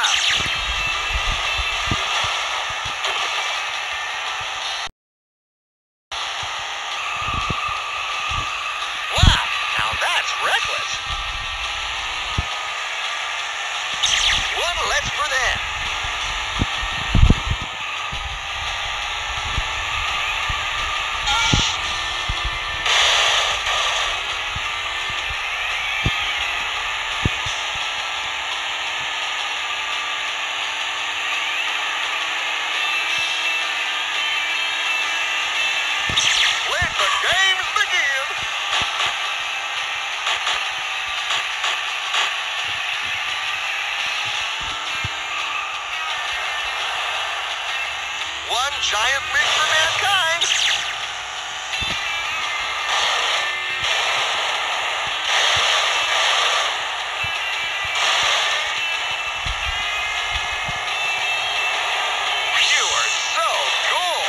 Wow, now that's reckless. One less for them. Let the games begin. One giant win for mankind. You are so cool.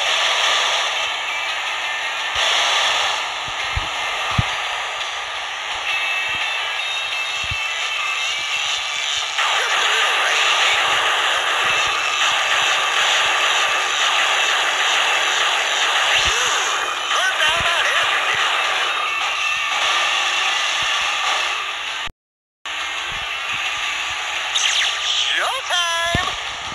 Just a little rain. Burn down that energy. Showtime.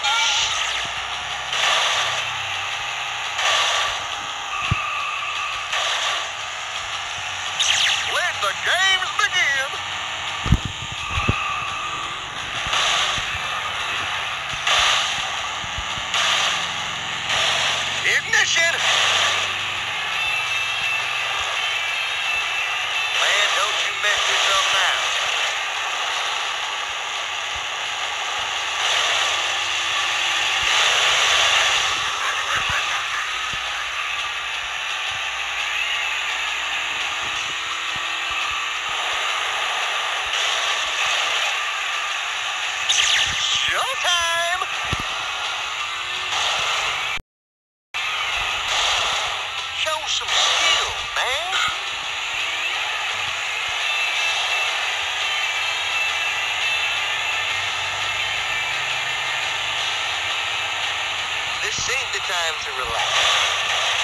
Let the games begin. Ignition. Man, don't you mess yourself now. Showtime. Show some skill, man. This ain't the time to relax.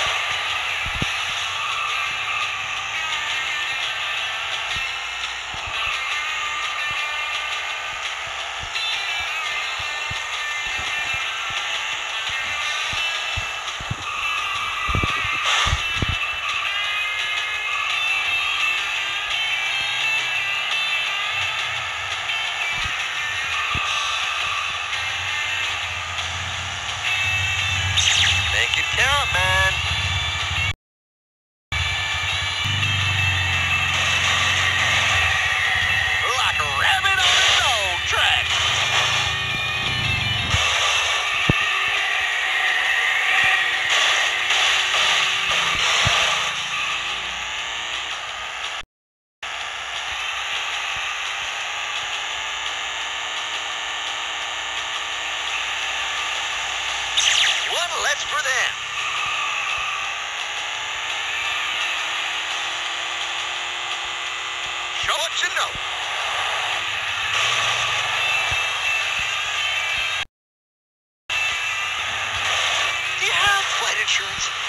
Make it count, man. Like a rabbit on a dog track. One less for them. Show what you know. Do you have flight insurance?